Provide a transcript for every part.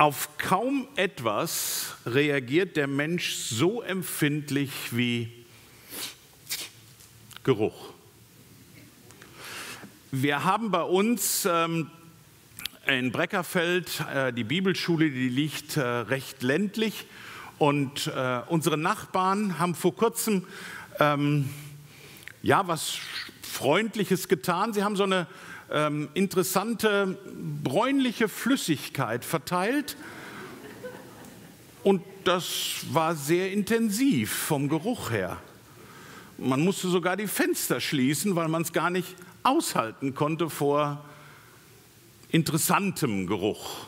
Auf kaum etwas reagiert der Mensch so empfindlich wie Geruch. Wir haben bei uns in Breckerfeld die Bibelschule, die liegt recht ländlich. Und unsere Nachbarn haben vor kurzem was Freundliches getan. Sie haben so eine interessante bräunliche Flüssigkeit verteilt und das war sehr intensiv vom Geruch her. Man musste sogar die Fenster schließen, weil man es gar nicht aushalten konnte vor interessantem Geruch.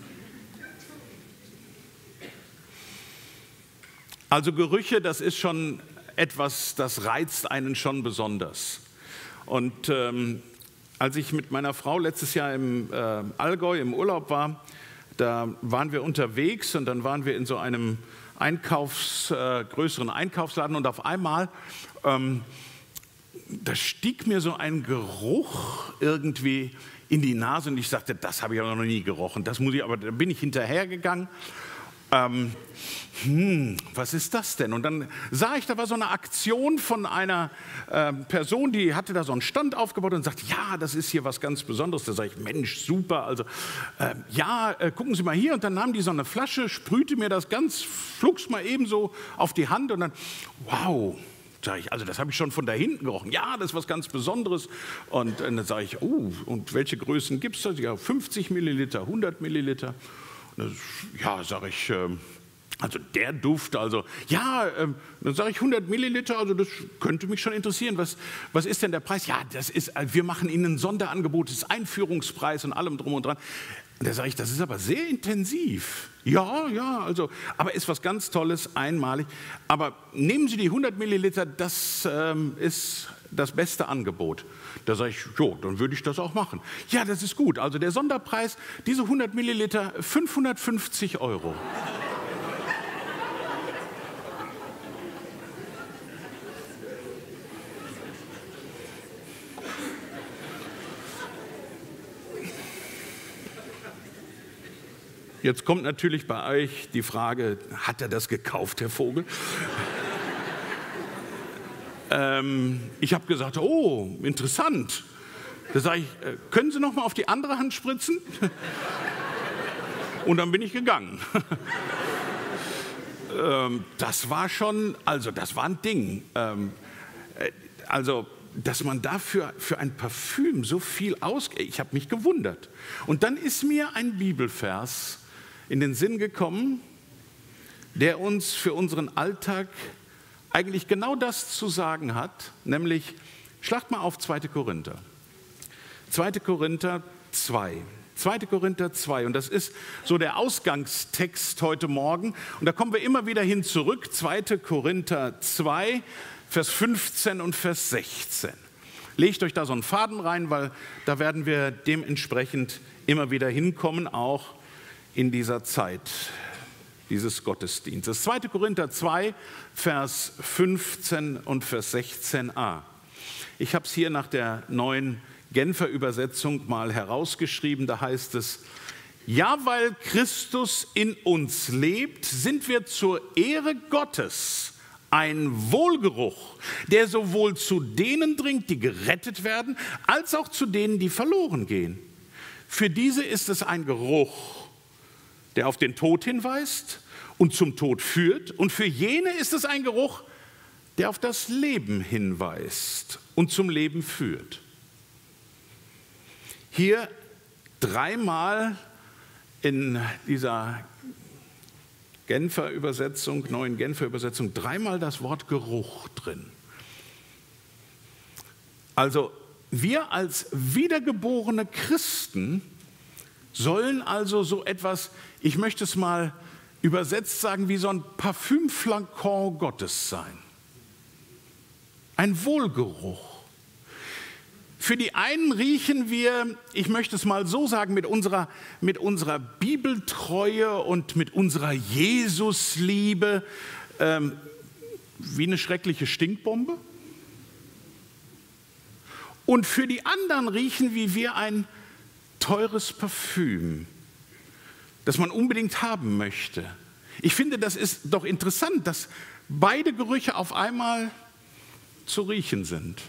Also Gerüche, das ist schon etwas, das reizt einen schon besonders. Und als ich mit meiner Frau letztes Jahr im Allgäu im Urlaub war, da waren wir unterwegs und dann waren wir in so einem größeren Einkaufsladen und auf einmal, da stieg mir so ein Geruch irgendwie in die Nase und ich sagte, das habe ich aber noch nie gerochen, das muss ich, aber da bin ich hinterhergegangen. Was ist das denn? Und dann sah ich, da war so eine Aktion von einer Person, die hatte da so einen Stand aufgebaut und sagte, ja, das ist hier was ganz Besonderes. Da sage ich, Mensch, super, also gucken Sie mal hier. Und dann nahm die so eine Flasche, sprühte mir das ganz flugs mal ebenso auf die Hand und dann, wow, sage ich, also das habe ich schon von da hinten gerochen. Ja, das ist was ganz Besonderes. Und dann sage ich, und welche Größen gibt es da? Ja, 50 Milliliter, 100 Milliliter. Ja, sage ich, also der Duft, also ja, dann sage ich 100 Milliliter, also das könnte mich schon interessieren. Was ist denn der Preis? Ja, wir machen Ihnen ein Sonderangebot, das ist Einführungspreis und allem drum und dran. Und da sage ich, das ist aber sehr intensiv. Ja, also, aber ist was ganz Tolles, einmalig. Aber nehmen Sie die 100 Milliliter, das ist das beste Angebot. Da sage ich, jo, dann würde ich das auch machen. Ja, das ist gut. Also der Sonderpreis, diese 100 Milliliter, 550 €. Jetzt kommt natürlich bei euch die Frage, hat er das gekauft, Herr Vogel? Ich habe gesagt, oh, interessant. Da sage ich, können Sie noch mal auf die andere Hand spritzen? Und dann bin ich gegangen. Das war schon, also das war ein Ding. Dass man dafür für ein Parfüm so viel ausgibt, ich habe mich gewundert. Und dann ist mir ein Bibelvers in den Sinn gekommen, der uns für unseren Alltag eigentlich genau das zu sagen hat, nämlich, schlagt mal auf 2. Korinther. 2. Korinther 2. 2. Korinther 2. Und das ist so der Ausgangstext heute Morgen. Und da kommen wir immer wieder hin zurück. 2. Korinther 2, Vers 15 und Vers 16. Legt euch da so einen Faden rein, weil da werden wir dementsprechend immer wieder hinkommen, auch in dieser Zeit dieses Gottesdienstes. 2. Korinther 2, Vers 15 und Vers 16a. Ich habe es hier nach der neuen Genfer Übersetzung mal herausgeschrieben. Da heißt es, ja, weil Christus in uns lebt, sind wir zur Ehre Gottes ein Wohlgeruch, der sowohl zu denen dringt, die gerettet werden, als auch zu denen, die verloren gehen. Für diese ist es ein Geruch, der auf den Tod hinweist und zum Tod führt. Und für jene ist es ein Geruch, der auf das Leben hinweist und zum Leben führt. Hier dreimal in dieser Genfer Übersetzung, neuen Genfer Übersetzung, dreimal das Wort Geruch drin. Also wir als wiedergeborene Christen sollen also so etwas, ich möchte es mal übersetzt sagen, wie so ein Parfümflakon Gottes sein. Ein Wohlgeruch. Für die einen riechen wir, ich möchte es mal so sagen, mit unserer Bibeltreue und mit unserer Jesusliebe wie eine schreckliche Stinkbombe. Und für die anderen riechen wie wir ein teures Parfüm, das man unbedingt haben möchte. Ich finde, das ist doch interessant, dass beide Gerüche auf einmal zu riechen sind.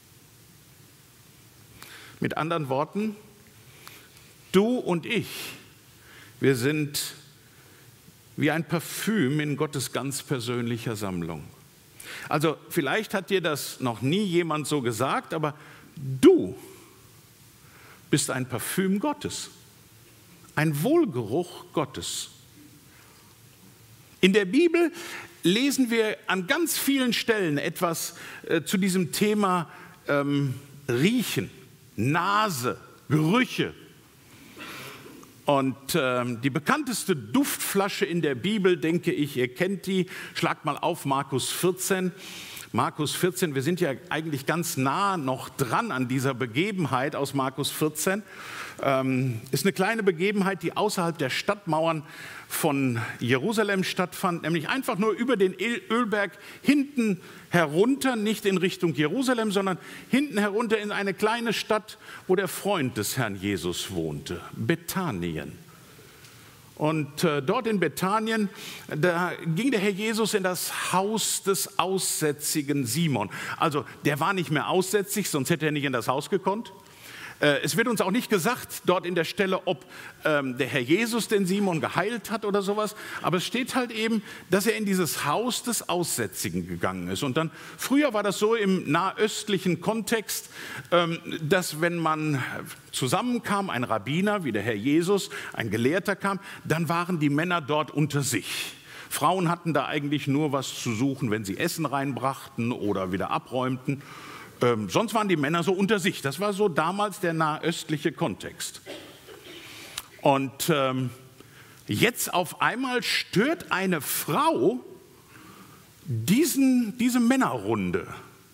Mit anderen Worten, du und ich, wir sind wie ein Parfüm in Gottes ganz persönlicher Sammlung. Also vielleicht hat dir das noch nie jemand so gesagt, aber du bist ein Parfüm Gottes, ein Wohlgeruch Gottes. In der Bibel lesen wir an ganz vielen Stellen etwas zu diesem Thema Riechen, Nase, Gerüche. Und die bekannteste Duftflasche in der Bibel, denke ich, ihr kennt die, schlagt mal auf Markus 14. Markus 14, wir sind ja eigentlich ganz nah noch dran an dieser Begebenheit aus Markus 14. Ist eine kleine Begebenheit, die außerhalb der Stadtmauern von Jerusalem stattfand, nämlich einfach nur über den Ölberg hinten herunter, nicht in Richtung Jerusalem, sondern hinten herunter in eine kleine Stadt, wo der Freund des Herrn Jesus wohnte, Bethanien. Und dort in Bethanien, da ging der Herr Jesus in das Haus des aussätzigen Simon. Also der war nicht mehr aussätzig, sonst hätte er nicht in das Haus gekonnt. Es wird uns auch nicht gesagt dort in der Stelle, ob der Herr Jesus den Simon geheilt hat oder sowas. Aber es steht halt eben, dass er in dieses Haus des Aussätzigen gegangen ist. Und dann, früher war das so im nahöstlichen Kontext, dass wenn man zusammenkam, ein Rabbiner wie der Herr Jesus, ein Gelehrter kam, dann waren die Männer dort unter sich. Frauen hatten da eigentlich nur was zu suchen, wenn sie Essen reinbrachten oder wieder abräumten. Sonst waren die Männer so unter sich. Das war so damals der nahöstliche Kontext. Und jetzt auf einmal stört eine Frau diese Männerrunde.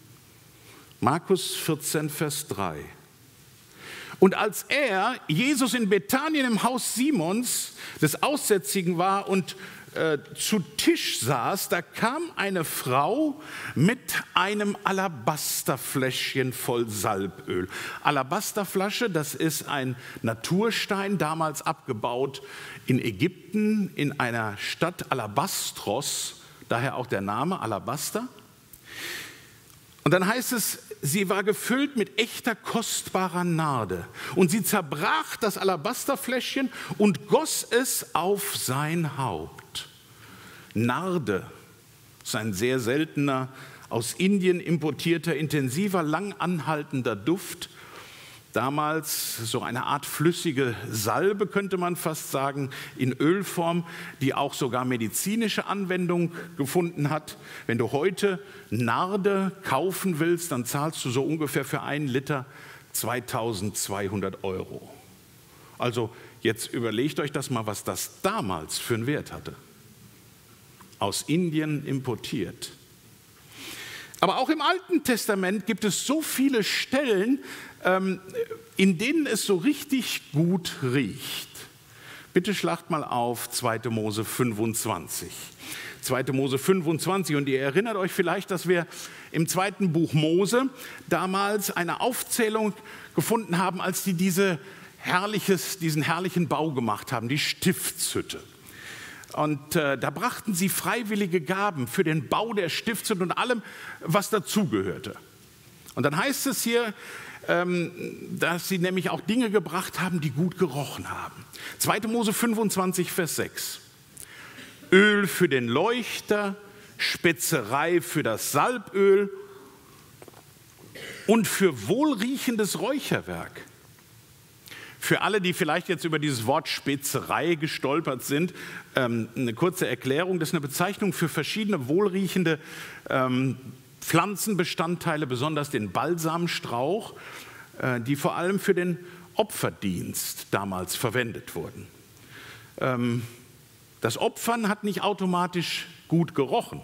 Markus 14, Vers 3. Und als Jesus in Bethanien im Haus Simons, des Aussätzigen war und zu Tisch saß, da kam eine Frau mit einem Alabasterfläschchen voll Salböl. Alabasterflasche, das ist ein Naturstein, damals abgebaut in Ägypten, in einer Stadt Alabastros, daher auch der Name Alabaster. Und dann heißt es, sie war gefüllt mit echter, kostbarer Narde. Und sie zerbrach das Alabasterfläschchen und goss es auf sein Haupt. Narde ist ein sehr seltener, aus Indien importierter, intensiver, lang anhaltender Duft. Damals so eine Art flüssige Salbe, könnte man fast sagen, in Ölform, die auch sogar medizinische Anwendung gefunden hat. Wenn du heute Narde kaufen willst, dann zahlst du so ungefähr für 1 Liter 2.200 €. Also jetzt überlegt euch das mal, was das damals für einen Wert hatte. Aus Indien importiert. Aber auch im Alten Testament gibt es so viele Stellen, in denen es so richtig gut riecht. Bitte schlagt mal auf 2. Mose 25. 2. Mose 25. Und ihr erinnert euch vielleicht, dass wir im 2. Buch Mose damals eine Aufzählung gefunden haben, als die diesen herrlichen Bau gemacht haben, die Stiftshütte. Und da brachten sie freiwillige Gaben für den Bau der Stiftshütte und allem, was dazugehörte. Und dann heißt es hier, dass sie nämlich auch Dinge gebracht haben, die gut gerochen haben. 2. Mose 25, Vers 6. Öl für den Leuchter, Spezerei für das Salböl und für wohlriechendes Räucherwerk. Für alle, die vielleicht jetzt über dieses Wort Spezerei gestolpert sind, eine kurze Erklärung. Das ist eine Bezeichnung für verschiedene wohlriechende Pflanzenbestandteile, besonders den Balsamstrauch, die vor allem für den Opferdienst damals verwendet wurden. Das Opfern hat nicht automatisch gut gerochen.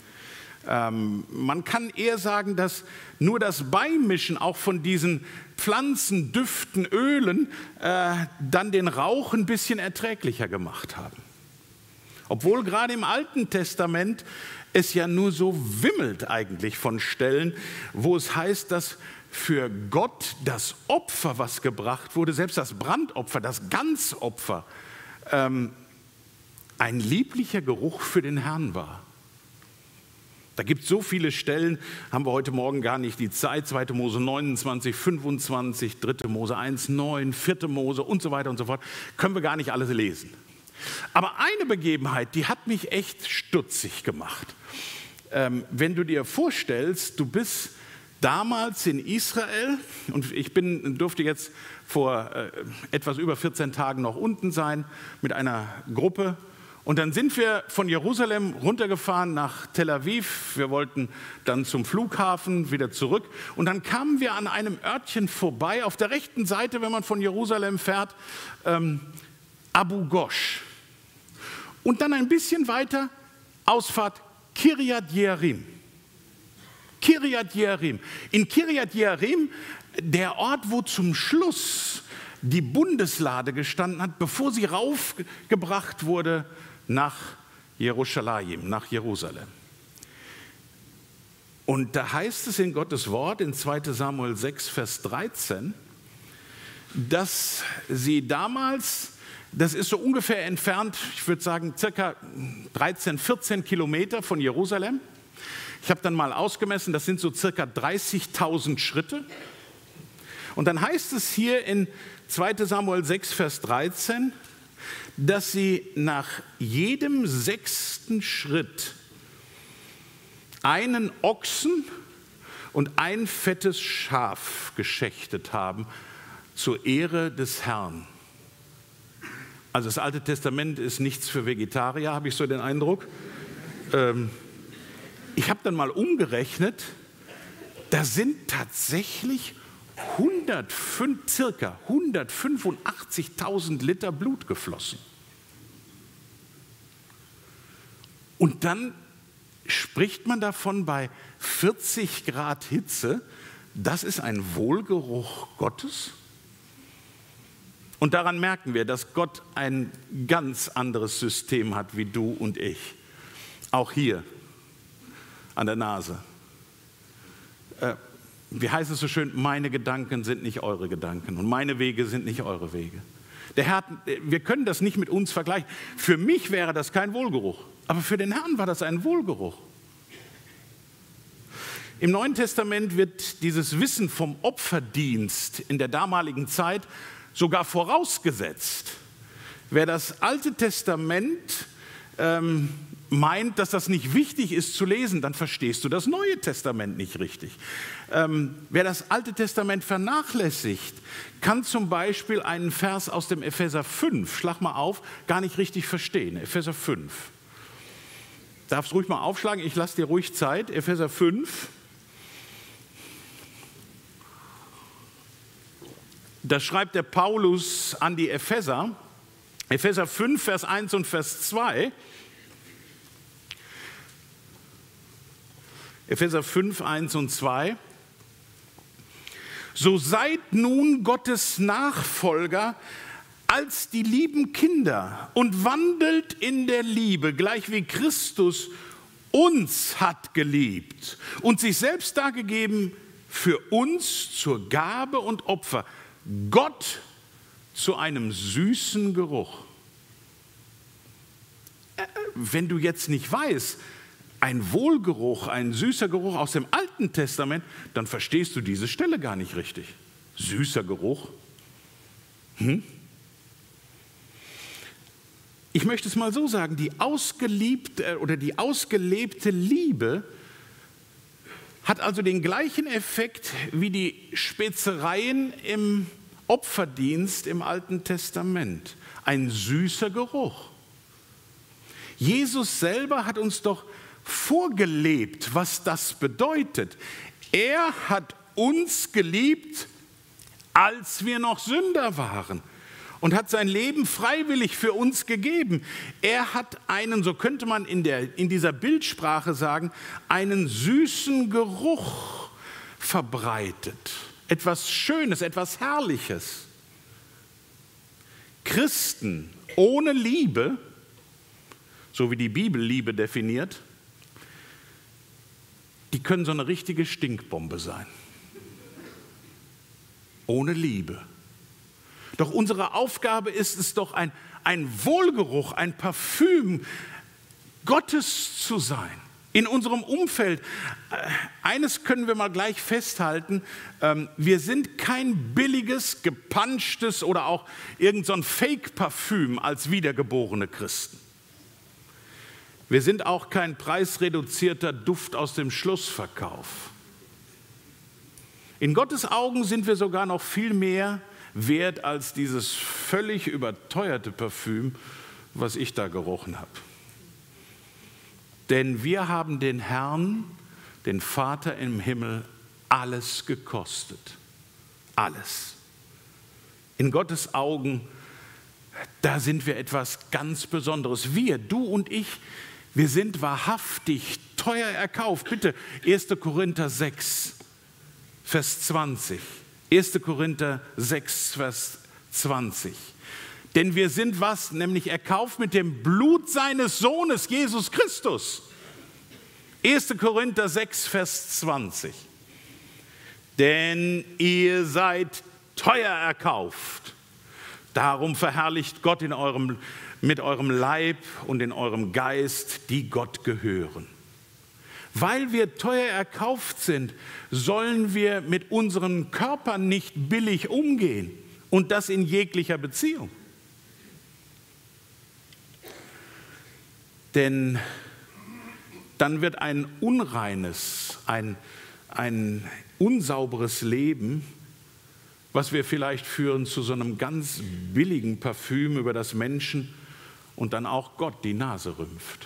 Man kann eher sagen, dass nur das Beimischen auch von diesen Pflanzen, Düften, Ölen dann den Rauch ein bisschen erträglicher gemacht haben. Obwohl gerade im Alten Testament es ja nur so wimmelt eigentlich von Stellen, wo es heißt, dass für Gott das Opfer, was gebracht wurde, selbst das Brandopfer, das Ganzopfer, ein lieblicher Geruch für den Herrn war. Da gibt es so viele Stellen, haben wir heute Morgen gar nicht die Zeit, 2. Mose 29, 25, 3. Mose 1, 9, 4. Mose und so weiter und so fort, können wir gar nicht alles lesen. Aber eine Begebenheit, die hat mich echt stutzig gemacht. Wenn du dir vorstellst, du bist damals in Israel und ich durfte jetzt vor etwas über 14 Tagen noch unten sein mit einer Gruppe. Und dann sind wir von Jerusalem runtergefahren nach Tel Aviv. Wir wollten dann zum Flughafen wieder zurück. Und dann kamen wir an einem Örtchen vorbei, auf der rechten Seite, wenn man von Jerusalem fährt, Abu Ghosh. Und dann ein bisschen weiter, Ausfahrt Kiryat Jearim. Kiryat Jearim. In Kiryat Jearim, der Ort, wo zum Schluss die Bundeslade gestanden hat, bevor sie raufgebracht wurde nach Jerusalem, nach Jerusalem. Und da heißt es in Gottes Wort in 2. Samuel 6, Vers 13, dass sie damals, das ist so ungefähr entfernt, ich würde sagen circa 13, 14 Kilometer von Jerusalem. Ich habe dann mal ausgemessen, das sind so circa 30.000 Schritte. Und dann heißt es hier in 2. Samuel 6, Vers 13, dass sie nach jedem 6. Schritt einen Ochsen und ein fettes Schaf geschächtet haben zur Ehre des Herrn. Also das Alte Testament ist nichts für Vegetarier, habe ich so den Eindruck. Ich habe dann mal umgerechnet, da sind tatsächlich circa 185.000 Liter Blut geflossen. Und dann spricht man davon bei 40 Grad Hitze, das ist ein Wohlgeruch Gottes. Und daran merken wir, dass Gott ein ganz anderes System hat wie du und ich. Auch hier an der Nase. Wie heißt es so schön, meine Gedanken sind nicht eure Gedanken und meine Wege sind nicht eure Wege. Der Herr, wir können das nicht mit uns vergleichen. Für mich wäre das kein Wohlgeruch, aber für den Herrn war das ein Wohlgeruch. Im Neuen Testament wird dieses Wissen vom Opferdienst in der damaligen Zeit sogar vorausgesetzt. Wer das Alte Testament meint, dass das nicht wichtig ist zu lesen, dann verstehst du das Neue Testament nicht richtig. Wer das Alte Testament vernachlässigt, kann zum Beispiel einen Vers aus dem Epheser 5, schlag mal auf, gar nicht richtig verstehen. Epheser 5. Darfst ruhig mal aufschlagen, ich lasse dir ruhig Zeit. Epheser 5. Das schreibt der Paulus an die Epheser. Epheser 5, Vers 1 und Vers 2. Epheser 5, 1 und 2. So seid nun Gottes Nachfolger als die lieben Kinder und wandelt in der Liebe, gleich wie Christus uns hat geliebt und sich selbst dargegeben für uns zur Gabe und Opfer, Gott zu einem süßen Geruch. Wenn du jetzt nicht weißt, ein Wohlgeruch, ein süßer Geruch aus dem Alten Testament, dann verstehst du diese Stelle gar nicht richtig. Süßer Geruch. Ich möchte es mal so sagen, die ausgelebte Liebe hat also den gleichen Effekt wie die Spezereien im Opferdienst im Alten Testament. Ein süßer Geruch. Jesus selber hat uns doch vorgelebt, was das bedeutet. Er hat uns geliebt, als wir noch Sünder waren und hat sein Leben freiwillig für uns gegeben. Er hat einen, so könnte man in dieser Bildsprache sagen, einen süßen Geruch verbreitet. Etwas Schönes, etwas Herrliches. Christen ohne Liebe, so wie die Bibel Liebe definiert, die können so eine richtige Stinkbombe sein. Ohne Liebe. Doch unsere Aufgabe ist es doch, ein ein Wohlgeruch, ein Parfüm Gottes zu sein. In unserem Umfeld, eines können wir mal gleich festhalten, wir sind kein billiges, gepanschtes oder auch irgend so ein Fake-Parfüm als wiedergeborene Christen. Wir sind auch kein preisreduzierter Duft aus dem Schlussverkauf. In Gottes Augen sind wir sogar noch viel mehr wert als dieses völlig überteuerte Parfüm, was ich da gerochen habe. Denn wir haben den Herrn, den Vater im Himmel, alles gekostet. Alles. In Gottes Augen, da sind wir etwas ganz Besonderes. Wir, du und ich, wir sind wahrhaftig teuer erkauft. Bitte, 1. Korinther 6, Vers 20. 1. Korinther 6, Vers 20. Denn wir sind was? Nämlich erkauft mit dem Blut seines Sohnes, Jesus Christus. 1. Korinther 6, Vers 20. Denn ihr seid teuer erkauft. Darum verherrlicht Gott mit eurem Leib und in eurem Geist, die Gott gehören. Weil wir teuer erkauft sind, sollen wir mit unseren Körpern nicht billig umgehen. Und das in jeglicher Beziehung. Denn dann wird ein unreines, ein unsauberes Leben, was wir vielleicht führen, zu so einem ganz billigen Parfüm, über das Menschen und dann auch Gott die Nase rümpft.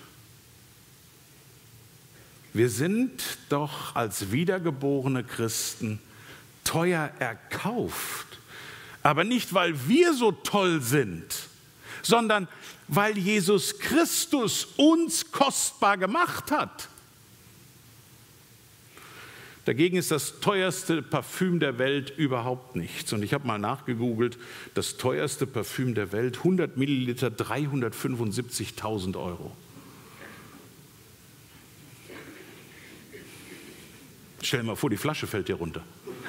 Wir sind doch als wiedergeborene Christen teuer erkauft. Aber nicht, weil wir so toll sind, sondern weil Jesus Christus uns kostbar gemacht hat. Dagegen ist das teuerste Parfüm der Welt überhaupt nichts. Und ich habe mal nachgegoogelt, das teuerste Parfüm der Welt, 100 Milliliter, 375.000 Euro. Stell dir mal vor, die Flasche fällt dir runter.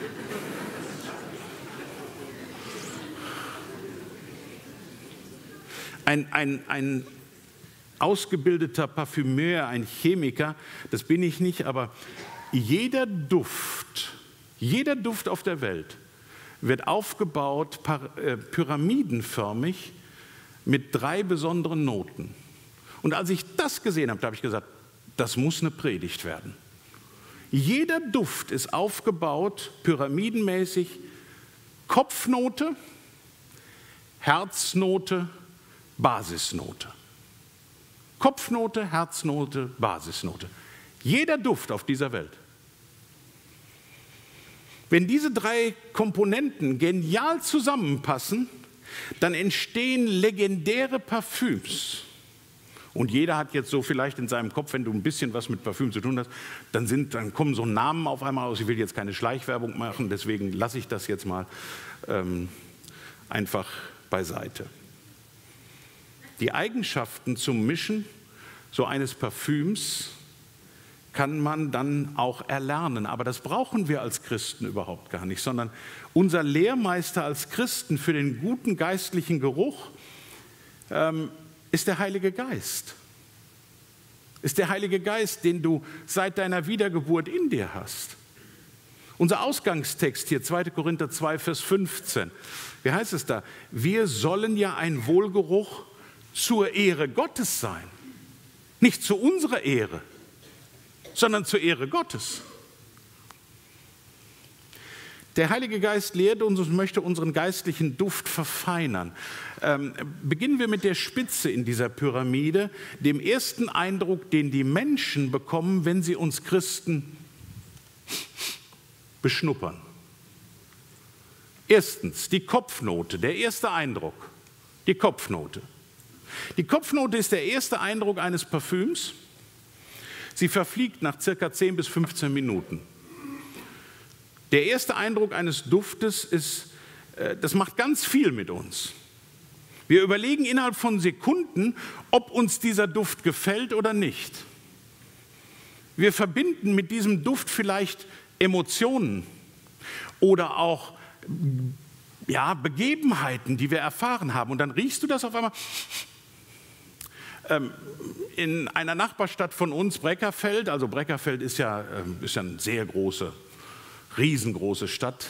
Ein ausgebildeter Parfümeur, ein Chemiker, das bin ich nicht, aber jeder Duft auf der Welt wird aufgebaut pyramidenförmig mit 3 besonderen Noten. Und als ich das gesehen habe, da habe ich gesagt, das muss eine Predigt werden. Jeder Duft ist aufgebaut pyramidenmäßig, Kopfnote, Herznote, Basisnote. Kopfnote, Herznote, Basisnote. Jeder Duft auf dieser Welt. Wenn diese 3 Komponenten genial zusammenpassen, dann entstehen legendäre Parfüms. Und jeder hat jetzt so vielleicht in seinem Kopf, wenn du ein bisschen was mit Parfüm zu tun hast, dann kommen so Namen auf einmal aus. Ich will jetzt keine Schleichwerbung machen, deswegen lasse ich das jetzt mal einfach beiseite. Die Eigenschaften zum Mischen so eines Parfüms kann man dann auch erlernen. Aber das brauchen wir als Christen überhaupt gar nicht, sondern unser Lehrmeister als Christen für den guten geistlichen Geruch ist der Heilige Geist. Ist der Heilige Geist, den du seit deiner Wiedergeburt in dir hast. Unser Ausgangstext hier, 2. Korinther 2, Vers 15. Wie heißt es da? Wir sollen ja ein Wohlgeruch zur Ehre Gottes sein. Nicht zu unserer Ehre, sondern zur Ehre Gottes. Der Heilige Geist lehrt uns und möchte unseren geistlichen Duft verfeinern. Beginnen wir mit der Spitze in dieser Pyramide, dem ersten Eindruck, den die Menschen bekommen, wenn sie uns Christen beschnuppern. Erstens, die Kopfnote, der erste Eindruck, die Kopfnote. Die Kopfnote ist der erste Eindruck eines Parfüms. Sie verfliegt nach circa 10 bis 15 Minuten. Der erste Eindruck eines Duftes ist, das macht ganz viel mit uns. Wir überlegen innerhalb von Sekunden, ob uns dieser Duft gefällt oder nicht. Wir verbinden mit diesem Duft vielleicht Emotionen oder auch ja, Begebenheiten, die wir erfahren haben. Und dann riechst du das auf einmal. In einer Nachbarstadt von uns, Breckerfeld, also Breckerfeld ist ja eine sehr große, riesengroße Stadt.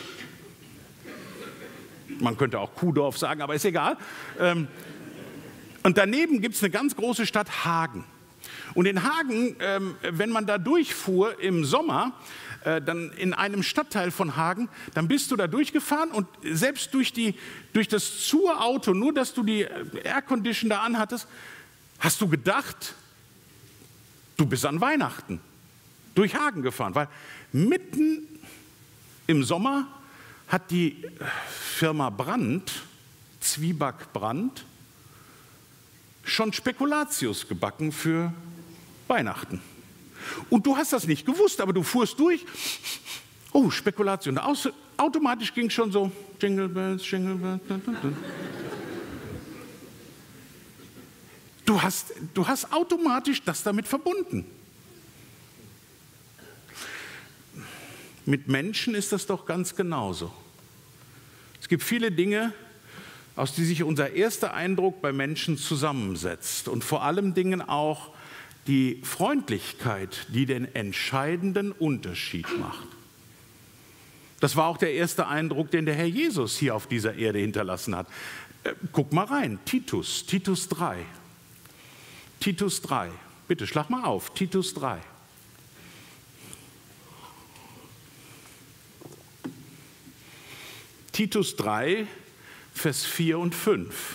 Man könnte auch Kuhdorf sagen, aber ist egal. Und daneben gibt es eine ganz große Stadt, Hagen. Und in Hagen, wenn man da durchfuhr im Sommer, dann in einem Stadtteil von Hagen, dann bist du da durchgefahren und selbst durch das Zur-Auto, nur dass du die Aircondition da anhattest, hast du gedacht, du bist an Weihnachten durch Hagen gefahren, weil mitten im Sommer hat die Firma Brandt, Zwieback Brandt, schon Spekulatius gebacken für Weihnachten. Und du hast das nicht gewusst, aber du fuhrst durch. Oh, Spekulation. Automatisch ging es schon so, Jingle Bells, Jingle Bells. Du hast automatisch das damit verbunden. Mit Menschen ist das doch ganz genauso. Es gibt viele Dinge, aus die sich unser erster Eindruck bei Menschen zusammensetzt. Und vor allem Dingen auch die Freundlichkeit, die den entscheidenden Unterschied macht. Das war auch der erste Eindruck, den der Herr Jesus hier auf dieser Erde hinterlassen hat. Guck mal rein, Titus 3. Titus 3. Bitte, schlag mal auf, Titus 3. Titus 3, Vers 4 und 5.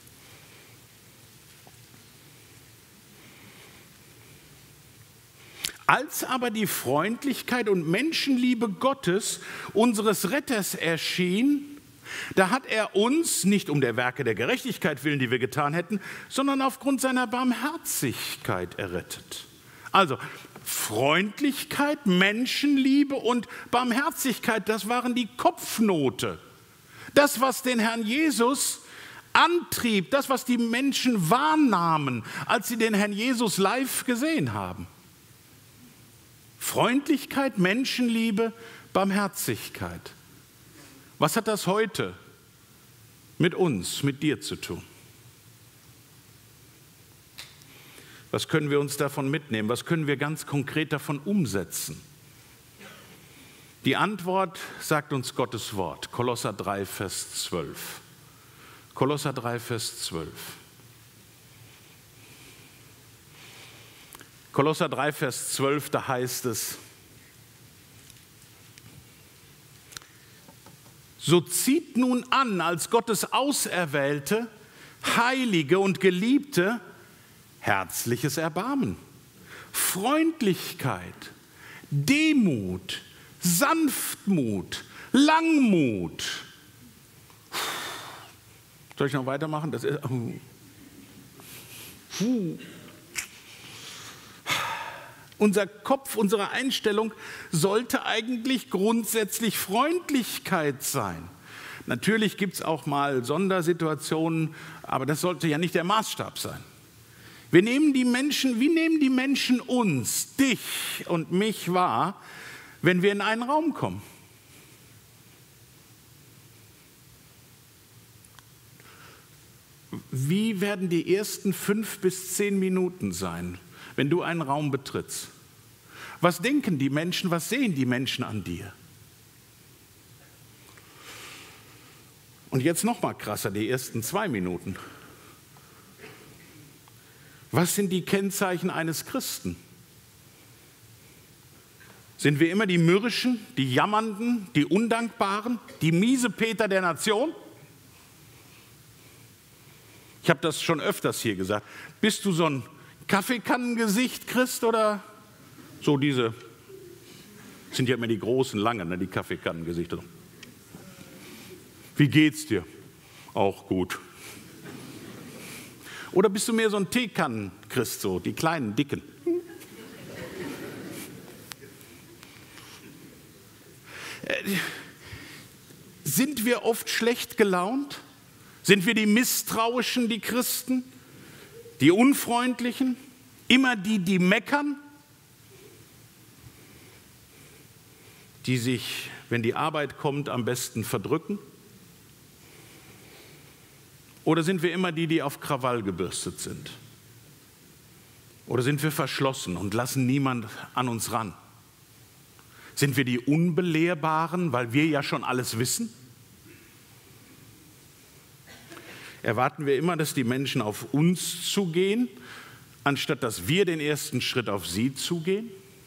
Als aber die Freundlichkeit und Menschenliebe Gottes, unseres Retters, erschien, da hat er uns, nicht um der Werke der Gerechtigkeit willen, die wir getan hätten, sondern aufgrund seiner Barmherzigkeit errettet. Also Freundlichkeit, Menschenliebe und Barmherzigkeit, das waren die Kopfnote. Das, was den Herrn Jesus antrieb, das, was die Menschen wahrnahmen, als sie den Herrn Jesus live gesehen haben. Freundlichkeit, Menschenliebe, Barmherzigkeit. Was hat das heute mit uns, mit dir zu tun? Was können wir uns davon mitnehmen? Was können wir ganz konkret davon umsetzen? Die Antwort sagt uns Gottes Wort, Kolosser 3, Vers 12. Kolosser 3, Vers 12. Kolosser 3, Vers 12, da heißt es: So zieht nun an als Gottes Auserwählte, Heilige und Geliebte, herzliches Erbarmen, Freundlichkeit, Demut, Sanftmut, Langmut. Soll ich noch weitermachen? Das ist, Unser Kopf, unsere Einstellung sollte eigentlich grundsätzlich Freundlichkeit sein. Natürlich gibt es auch mal Sondersituationen, aber das sollte ja nicht der Maßstab sein. Wie nehmen die Menschen uns, dich und mich wahr, wenn wir in einen Raum kommen? Wie werden die ersten 5 bis 10 Minuten sein, wenn du einen Raum betrittst? Was denken die Menschen, was sehen die Menschen an dir? Und jetzt noch mal krasser, die ersten 2 Minuten. Was sind die Kennzeichen eines Christen? Sind wir immer die Mürrischen, die Jammernden, die Undankbaren, die Miesepeter der Nation? Ich habe das schon öfters hier gesagt. Bist du so ein Kaffeekannengesicht, Christ, oder so diese, sind ja immer die großen, langen, ne, die Kaffeekannengesichter. Wie geht's dir? Auch gut. Oder bist du mehr so ein Teekannen-Christ, so die kleinen, dicken? Sind wir oft schlecht gelaunt? Sind wir die Misstrauischen, die Christen? Die Unfreundlichen? Immer die meckern? Die sich, wenn die Arbeit kommt, am besten verdrücken? Oder sind wir immer die, die auf Krawall gebürstet sind? Oder sind wir verschlossen und lassen niemand an uns ran? Sind wir die Unbelehrbaren, weil wir ja schon alles wissen? Erwarten wir immer, dass die Menschen auf uns zugehen, anstatt dass wir den ersten Schritt auf sie zugehen?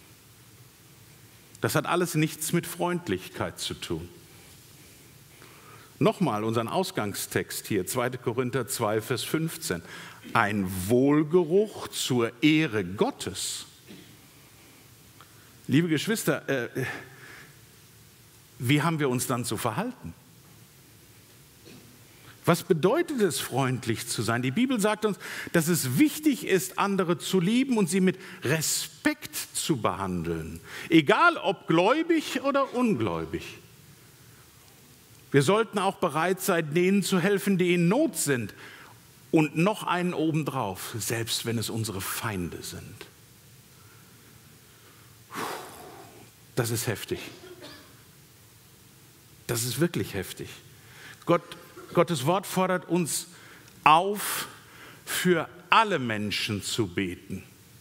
Das hat alles nichts mit Freundlichkeit zu tun. Nochmal unseren Ausgangstext hier, 2. Korinther 2, Vers 15. Ein Wohlgeruch zur Ehre Gottes. Liebe Geschwister, wie haben wir uns dann zu verhalten? Was bedeutet es, freundlich zu sein? Die Bibel sagt uns, dass es wichtig ist, andere zu lieben und sie mit Respekt zu behandeln. Egal ob gläubig oder ungläubig. Wir sollten auch bereit sein, denen zu helfen, die in Not sind. Und noch einen obendrauf, selbst wenn es unsere Feinde sind. Das ist heftig. Das ist wirklich heftig. Gottes Wort fordert uns auf, für alle Menschen zu beten.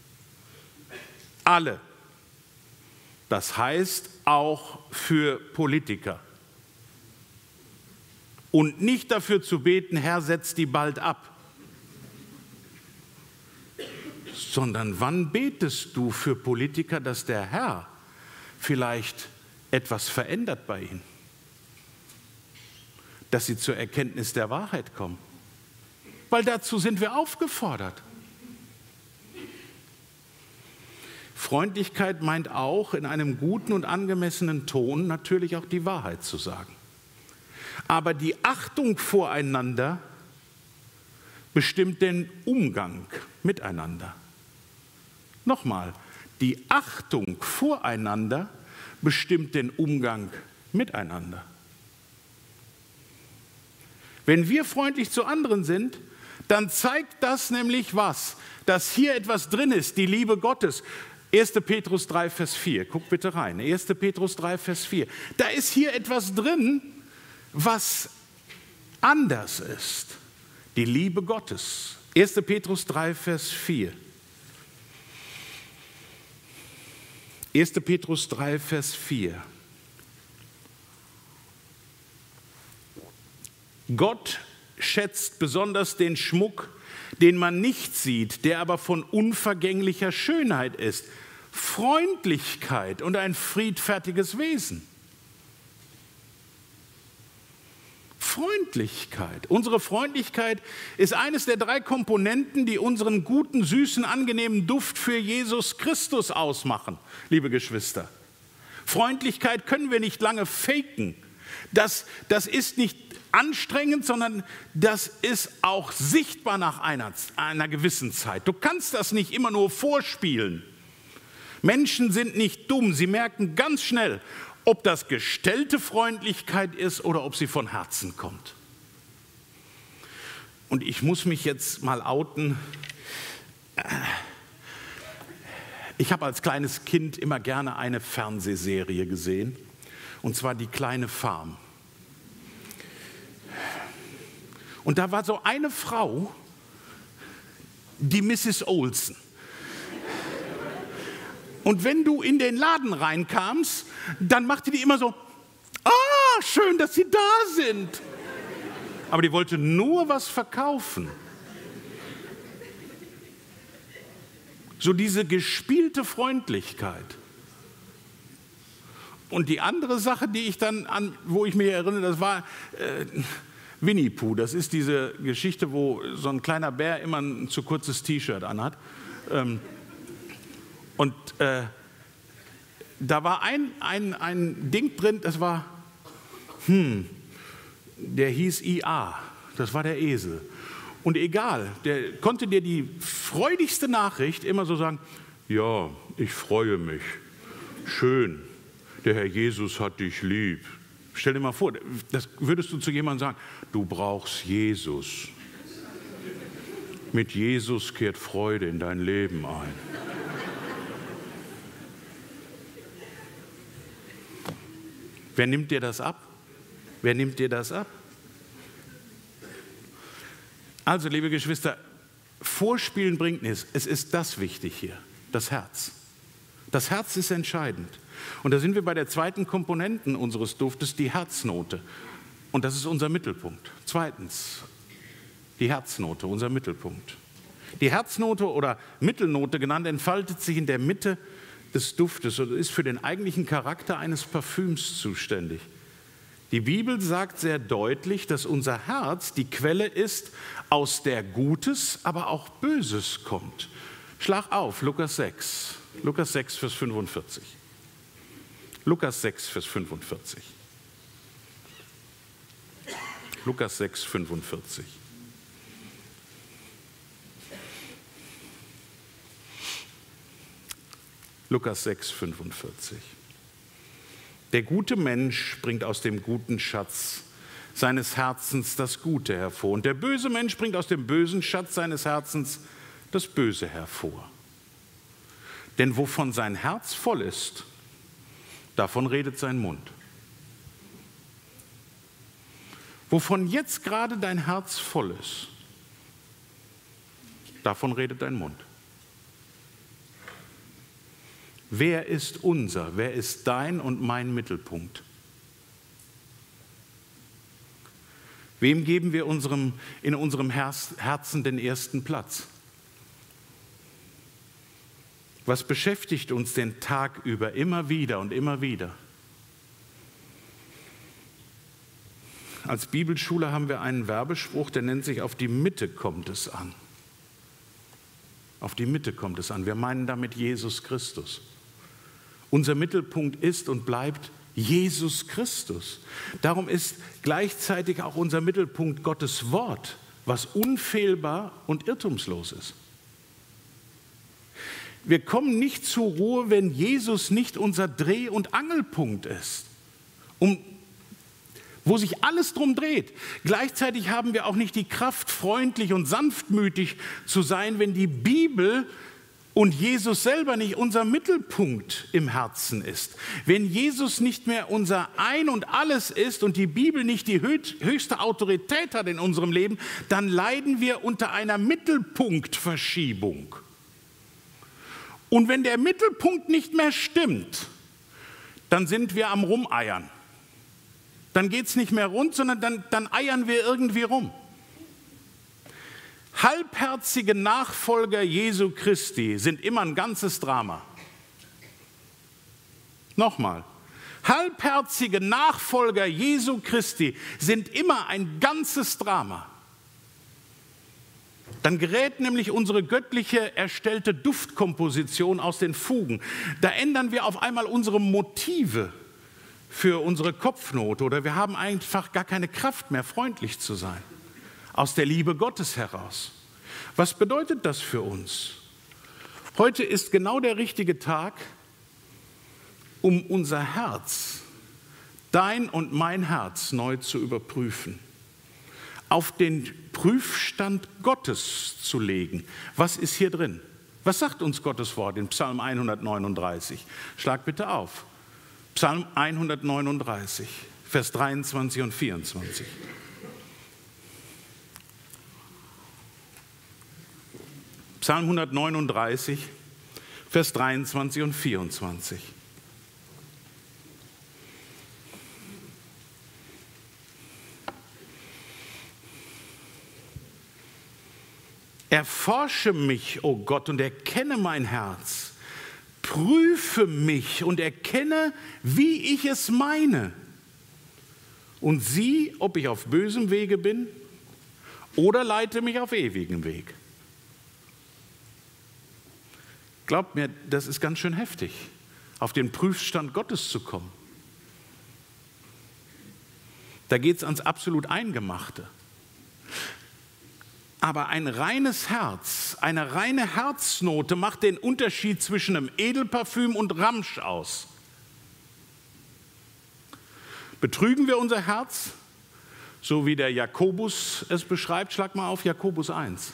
Alle. Das heißt auch für Politiker. Und nicht dafür zu beten, Herr, setz die bald ab. Sondern wann betest du für Politiker, dass der Herr vielleicht etwas verändert bei ihnen? Dass sie zur Erkenntnis der Wahrheit kommen. Weil dazu sind wir aufgefordert. Freundlichkeit meint auch, in einem guten und angemessenen Ton natürlich auch die Wahrheit zu sagen. Aber die Achtung voreinander bestimmt den Umgang miteinander. Nochmal, die Achtung voreinander bestimmt den Umgang miteinander. Wenn wir freundlich zu anderen sind, dann zeigt das nämlich was? Dass hier etwas drin ist, die Liebe Gottes. 1. Petrus 3, Vers 4, guck bitte rein, 1. Petrus 3, Vers 4. Da ist hier etwas drin, was anders ist. Die Liebe Gottes. 1. Petrus 3, Vers 4. 1. Petrus 3, Vers 4. Gott schätzt besonders den Schmuck, den man nicht sieht, der aber von unvergänglicher Schönheit ist. Freundlichkeit und ein friedfertiges Wesen. Freundlichkeit. Unsere Freundlichkeit ist eines der 3 Komponenten, die unseren guten, süßen, angenehmen Duft für Jesus Christus ausmachen, liebe Geschwister. Freundlichkeit können wir nicht lange faken. Das ist nicht anstrengend, sondern das ist auch sichtbar nach einer gewissen Zeit. Du kannst das nicht immer nur vorspielen. Menschen sind nicht dumm, sie merken ganz schnell, ob das gestellte Freundlichkeit ist oder ob sie von Herzen kommt. Und ich muss mich jetzt mal outen. Ich habe als kleines Kind immer gerne eine Fernsehserie gesehen, und zwar Die kleine Farm. Und da war so eine Frau, die Mrs. Olsen. Und wenn du in den Laden reinkamst, dann machte die immer so, schön, dass Sie da sind. Aber die wollte nur was verkaufen. So diese gespielte Freundlichkeit. Und die andere Sache, die ich dann wo ich mich erinnere, das war Winnie Pooh. Das ist diese Geschichte, wo so ein kleiner Bär immer ein zu kurzes T-Shirt anhat. Und da war ein Ding drin, das war, der hieß IA, das war der Esel. Und egal, der konnte dir die freudigste Nachricht immer so sagen, ja, ich freue mich, schön, der Herr Jesus hat dich lieb. Stell dir mal vor, das würdest du zu jemandem sagen, du brauchst Jesus. Mit Jesus kehrt Freude in dein Leben ein. Wer nimmt dir das ab? Wer nimmt dir das ab? Also, liebe Geschwister, Vorspielen bringt nichts. Es ist das wichtig hier, das Herz. Das Herz ist entscheidend. Und da sind wir bei der zweiten Komponente unseres Duftes, die Herznote. Und das ist unser Mittelpunkt. Zweitens, die Herznote, unser Mittelpunkt. Die Herznote oder Mittelnote genannt, entfaltet sich in der Mitte des Duftes und ist für den eigentlichen Charakter eines Parfüms zuständig. Die Bibel sagt sehr deutlich, dass unser Herz die Quelle ist, aus der Gutes, aber auch Böses kommt. Schlag auf, Lukas 6, Vers 45. Lukas 6, Vers 45. Lukas 6, 45. Lukas 6, 45. Der gute Mensch bringt aus dem guten Schatz seines Herzens das Gute hervor. Und der böse Mensch bringt aus dem bösen Schatz seines Herzens das Böse hervor. Denn wovon sein Herz voll ist, davon redet sein Mund. Wovon jetzt gerade dein Herz voll ist, davon redet dein Mund. Wer ist wer ist dein und mein Mittelpunkt? Wem geben wir in unserem Herzen den ersten Platz? Was beschäftigt uns den Tag über immer wieder und immer wieder? Als Bibelschule haben wir einen Werbespruch, der nennt sich: Auf die Mitte kommt es an. Auf die Mitte kommt es an. Wir meinen damit Jesus Christus. Unser Mittelpunkt ist und bleibt Jesus Christus. Darum ist gleichzeitig auch unser Mittelpunkt Gottes Wort, was unfehlbar und irrtumslos ist. Wir kommen nicht zur Ruhe, wenn Jesus nicht unser Dreh- und Angelpunkt ist, wo sich alles drum dreht. Gleichzeitig haben wir auch nicht die Kraft, freundlich und sanftmütig zu sein, wenn die Bibel und Jesus selber nicht unser Mittelpunkt im Herzen ist. Wenn Jesus nicht mehr unser Ein und Alles ist und die Bibel nicht die höchste Autorität hat in unserem Leben, dann leiden wir unter einer Mittelpunktverschiebung. Und wenn der Mittelpunkt nicht mehr stimmt, dann sind wir am Rumeiern. Dann geht es nicht mehr rund, sondern dann eiern wir irgendwie rum. Halbherzige Nachfolger Jesu Christi sind immer ein ganzes Drama. Nochmal. Halbherzige Nachfolger Jesu Christi sind immer ein ganzes Drama. Dann gerät nämlich unsere göttliche erstellte Duftkomposition aus den Fugen. Da ändern wir auf einmal unsere Motive für unsere Kopfnote oder wir haben einfach gar keine Kraft mehr, freundlich zu sein. Aus der Liebe Gottes heraus. Was bedeutet das für uns? Heute ist genau der richtige Tag, um unser Herz, dein und mein Herz neu zu überprüfen. Auf den Prüfstand Gottes zu legen. Was ist hier drin? Was sagt uns Gottes Wort in Psalm 139? Schlag bitte auf. Psalm 139, Vers 23 und 24. Psalm 139, Vers 23 und 24. Erforsche mich, o Gott, und erkenne mein Herz. Prüfe mich und erkenne, wie ich es meine. Und sieh, ob ich auf bösem Wege bin oder leite mich auf ewigem Weg. Glaubt mir, das ist ganz schön heftig, auf den Prüfstand Gottes zu kommen. Da geht es ans absolut Eingemachte. Aber ein reines Herz, eine reine Herznote macht den Unterschied zwischen einem Edelparfüm und Ramsch aus. Betrügen wir unser Herz, so wie der Jakobus es beschreibt? Schlag mal auf, Jakobus 1.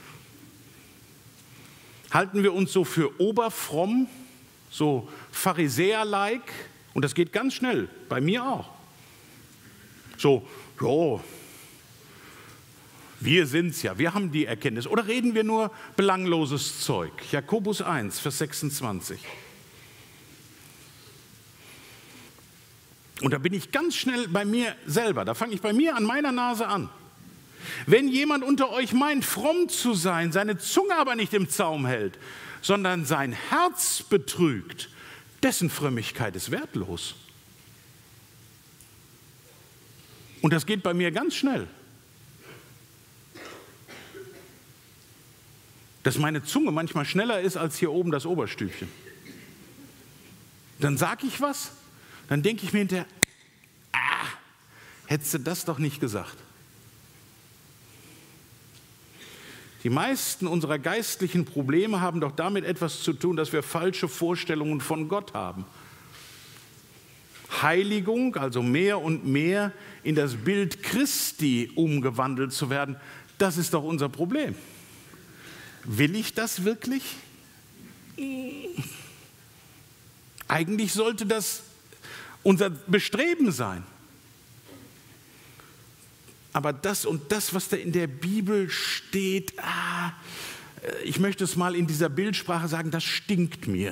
Halten wir uns so für oberfromm, so Pharisäer-like, und das geht ganz schnell, bei mir auch. So, jo, Wir sind's ja, wir haben die Erkenntnis. Oder reden wir nur belangloses Zeug? Jakobus 1, Vers 26. Und da bin ich ganz schnell bei mir selber. Da fange ich bei mir an meiner Nase an. Wenn jemand unter euch meint, fromm zu sein, seine Zunge aber nicht im Zaum hält, sondern sein Herz betrügt, dessen Frömmigkeit ist wertlos. Und das geht bei mir ganz schnell. Dass meine Zunge manchmal schneller ist als hier oben das Oberstübchen. Dann sage ich was, dann denke ich mir hinterher, hättest du das doch nicht gesagt. Die meisten unserer geistlichen Probleme haben doch damit etwas zu tun, dass wir falsche Vorstellungen von Gott haben. Heiligung, also mehr und mehr in das Bild Christi umgewandelt zu werden, das ist doch unser Problem. Will ich das wirklich? Eigentlich sollte das unser Bestreben sein. Aber das und das, was da in der Bibel steht, ich möchte es mal in dieser Bildsprache sagen, das stinkt mir.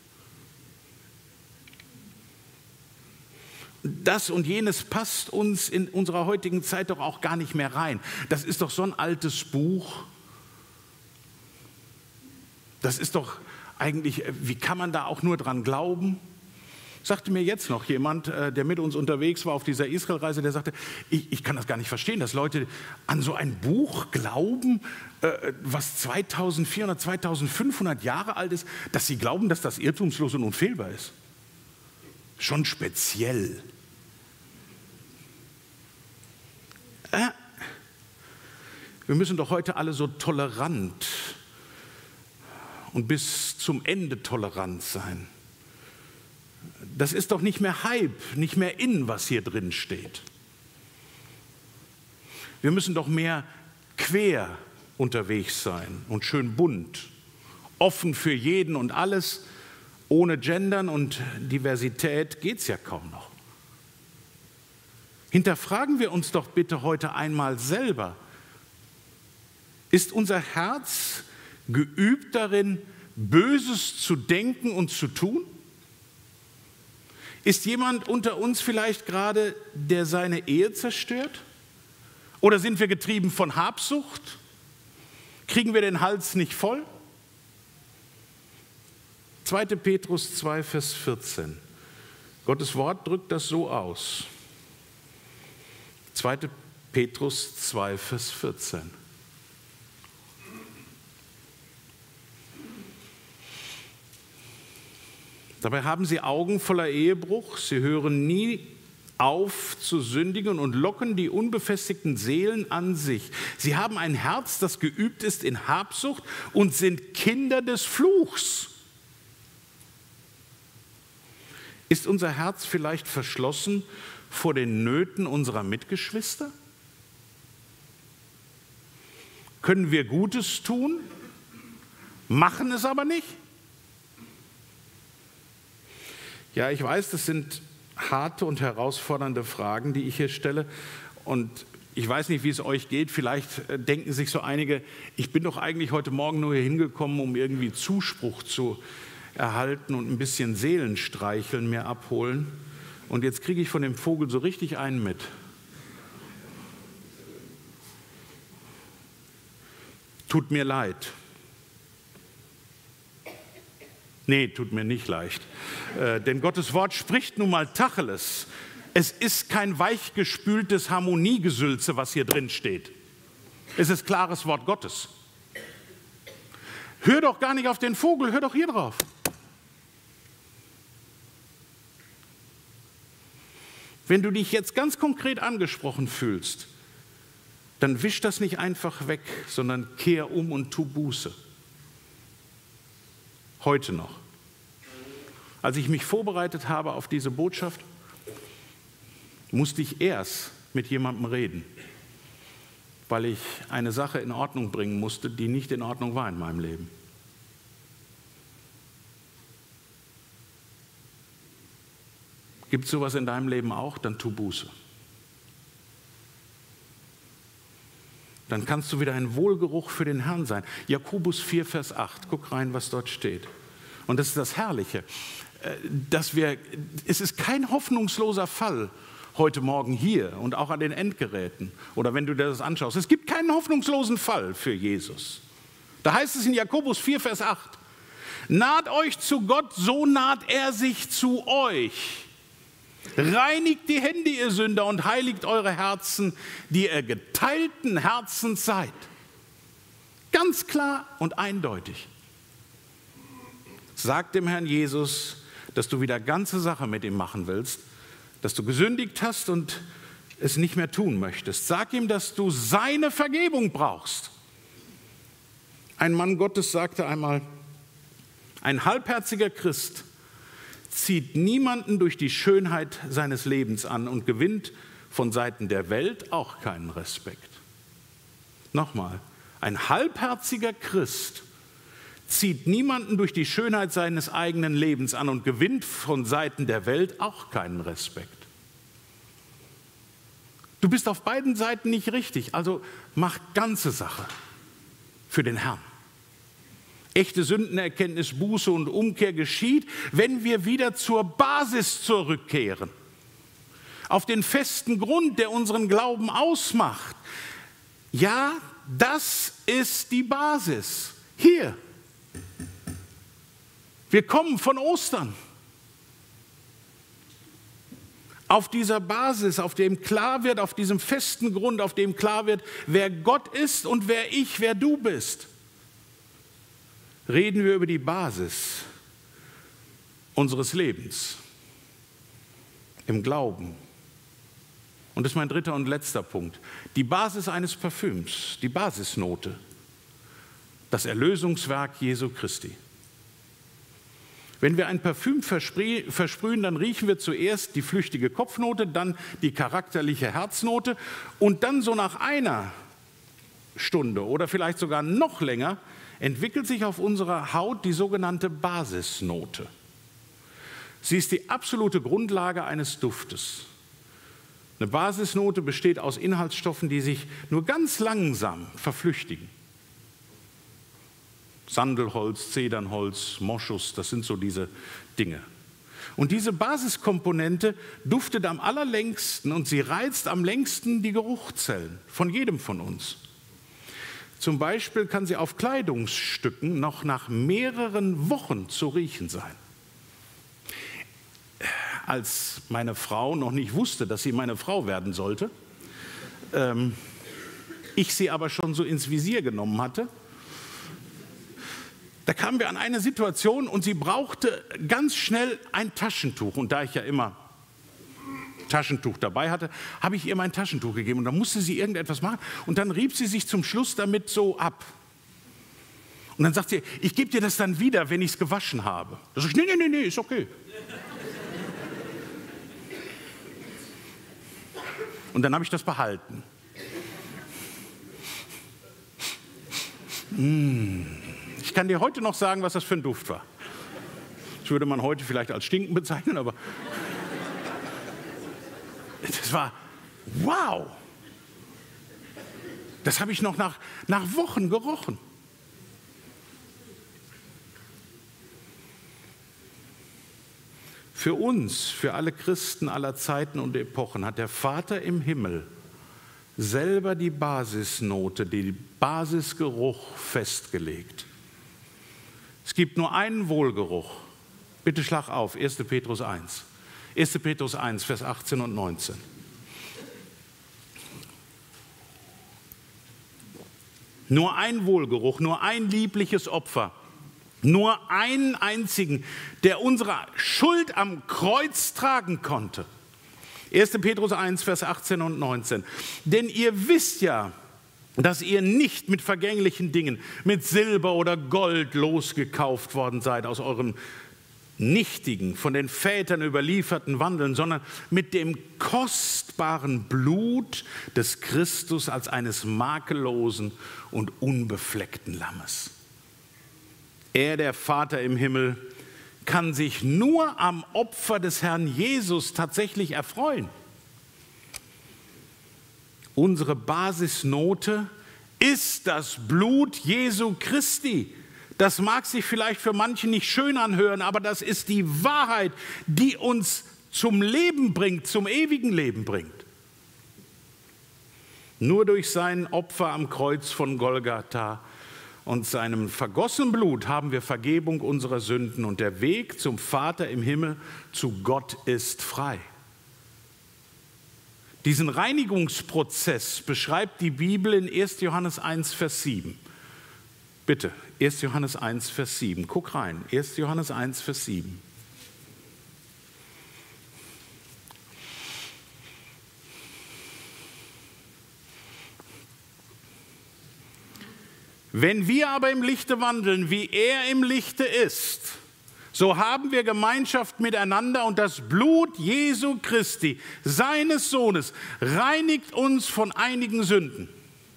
Das und jenes passt uns in unserer heutigen Zeit doch auch gar nicht mehr rein. Das ist doch so ein altes Buch. Das ist doch eigentlich, wie kann man da auch nur dran glauben? Sagte mir jetzt noch jemand, der mit uns unterwegs war auf dieser Israelreise, der sagte, ich kann das gar nicht verstehen, dass Leute an so ein Buch glauben, was 2400, 2500 Jahre alt ist, dass sie glauben, dass das irrtumslos und unfehlbar ist. Schon speziell. Wir müssen doch heute alle so tolerant und bis zum Ende tolerant sein. Das ist doch nicht mehr Hype, nicht mehr in, was hier drin steht. Wir müssen doch mehr quer unterwegs sein und schön bunt, offen für jeden und alles. Ohne Gendern und Diversität geht es ja kaum noch. Hinterfragen wir uns doch bitte heute einmal selber. Ist unser Herz geübt darin, Böses zu denken und zu tun? Ist jemand unter uns vielleicht gerade, der seine Ehe zerstört? Oder sind wir getrieben von Habsucht? Kriegen wir den Hals nicht voll? 2. Petrus 2, Vers 14. Gottes Wort drückt das so aus. 2. Petrus 2, Vers 14. Dabei haben sie Augen voller Ehebruch, sie hören nie auf zu sündigen und locken die unbefestigten Seelen an sich. Sie haben ein Herz, das geübt ist in Habsucht und sind Kinder des Fluchs. Ist unser Herz vielleicht verschlossen vor den Nöten unserer Mitgeschwister? Können wir Gutes tun, machen es aber nicht? Ja, ich weiß, das sind harte und herausfordernde Fragen, die ich hier stelle. Und ich weiß nicht, wie es euch geht. Vielleicht denken sich so einige, ich bin doch eigentlich heute Morgen nur hier hingekommen, um irgendwie Zuspruch zu erhalten und ein bisschen Seelenstreicheln mir abholen. Und jetzt kriege ich von dem Vogel so richtig einen mit. Tut mir leid. Nee, tut mir nicht leicht. Denn Gottes Wort spricht nun mal Tacheles. Es ist kein weichgespültes Harmoniegesülze, was hier drin steht. Es ist klares Wort Gottes. Hör doch gar nicht auf den Vogel, hör doch hier drauf. Wenn du dich jetzt ganz konkret angesprochen fühlst, dann wisch das nicht einfach weg, sondern kehr um und tu Buße. Heute noch. Als ich mich vorbereitet habe auf diese Botschaft, musste ich erst mit jemandem reden, weil ich eine Sache in Ordnung bringen musste, die nicht in Ordnung war in meinem Leben. Gibt es sowas in deinem Leben auch? Dann tu Buße. dann kannst du wieder ein Wohlgeruch für den Herrn sein. Jakobus 4, Vers 8, guck rein, was dort steht. Und das ist das Herrliche, es ist kein hoffnungsloser Fall heute Morgen hier und auch an den Endgeräten oder wenn du dir das anschaust. Es gibt keinen hoffnungslosen Fall für Jesus. Da heißt es in Jakobus 4, Vers 8, naht euch zu Gott, so naht er sich zu euch. Reinigt die Hände, ihr Sünder, und heiligt eure Herzen, die ihr geteilten Herzens seid. Ganz klar und eindeutig. Sag dem Herrn Jesus, dass du wieder ganze Sache mit ihm machen willst, dass du gesündigt hast und es nicht mehr tun möchtest. Sag ihm, dass du seine Vergebung brauchst. Ein Mann Gottes sagte einmal, ein halbherziger Christ zieht niemanden durch die Schönheit seines Lebens an und gewinnt von Seiten der Welt auch keinen Respekt. Nochmal, ein halbherziger Christ zieht niemanden durch die Schönheit seines eigenen Lebens an und gewinnt von Seiten der Welt auch keinen Respekt. Du bist auf beiden Seiten nicht richtig, also mach ganze Sache für den Herrn. Echte Sündenerkenntnis, Buße und Umkehr geschieht, wenn wir wieder zur Basis zurückkehren. Auf den festen Grund, der unseren Glauben ausmacht. Ja, das ist die Basis. Hier. Wir kommen von Ostern. Auf dieser Basis, auf dem klar wird, auf diesem festen Grund, auf dem klar wird, wer Gott ist und wer du bist, reden wir über die Basis unseres Lebens im Glauben. Und das ist mein dritter und letzter Punkt. Die Basis eines Parfüms, die Basisnote, das Erlösungswerk Jesu Christi. Wenn wir ein Parfüm versprühen, dann riechen wir zuerst die flüchtige Kopfnote, dann die charakterliche Herznote und dann so nach einer Stunde oder vielleicht sogar noch länger entwickelt sich auf unserer Haut die sogenannte Basisnote. Sie ist die absolute Grundlage eines Duftes. Eine Basisnote besteht aus Inhaltsstoffen, die sich nur ganz langsam verflüchtigen. Sandelholz, Zedernholz, Moschus, das sind so diese Dinge. Und diese Basiskomponente duftet am allerlängsten und sie reizt am längsten die Geruchszellen von jedem von uns. Zum Beispiel kann sie auf Kleidungsstücken noch nach mehreren Wochen zu riechen sein. Als meine Frau noch nicht wusste, dass sie meine Frau werden sollte, ich sie aber schon so ins Visier genommen hatte, da kamen wir an eine Situation und sie brauchte ganz schnell ein Taschentuch. Und da ich ja immer Taschentuch dabei hatte, habe ich ihr mein Taschentuch gegeben. Und dann musste sie irgendetwas machen. Und dann rieb sie sich zum Schluss damit so ab. Und dann sagt sie, ich gebe dir das dann wieder, wenn ich es gewaschen habe. Da sage ich, nee, ist okay. Und dann habe ich das behalten. Ich kann dir heute noch sagen, was das für ein Duft war. Das würde man heute vielleicht als Stinken bezeichnen, aber das war wow. Das habe ich noch nach Wochen gerochen. Für uns, für alle Christen aller Zeiten und Epochen hat der Vater im Himmel selber die Basisnote, den Basisgeruch festgelegt. Es gibt nur einen Wohlgeruch. Bitte schlag auf, 1. Petrus 1. 1. Petrus 1, Vers 18 und 19. Nur ein Wohlgeruch, nur ein liebliches Opfer, nur einen einzigen, der unsere Schuld am Kreuz tragen konnte. 1. Petrus 1, Vers 18 und 19. Denn ihr wisst ja, dass ihr nicht mit vergänglichen Dingen, mit Silber oder Gold losgekauft worden seid aus eurem nichtigen, von den Vätern überlieferten Wandeln, sondern mit dem kostbaren Blut des Christus als eines makellosen und unbefleckten Lammes. Er, der Vater im Himmel, kann sich nur am Opfer des Herrn Jesus tatsächlich erfreuen. Unsere Basisnote ist das Blut Jesu Christi. Das mag sich vielleicht für manche nicht schön anhören, aber das ist die Wahrheit, die uns zum Leben bringt, zum ewigen Leben bringt. Nur durch sein Opfer am Kreuz von Golgatha und seinem vergossenen Blut haben wir Vergebung unserer Sünden und der Weg zum Vater im Himmel, zu Gott, ist frei. Diesen Reinigungsprozess beschreibt die Bibel in 1. Johannes 1, Vers 7. Bitte, 1. Johannes 1, Vers 7. Guck rein, 1. Johannes 1, Vers 7. Wenn wir aber im Lichte wandeln, wie er im Lichte ist, so haben wir Gemeinschaft miteinander und das Blut Jesu Christi, seines Sohnes, reinigt uns von einigen Sünden.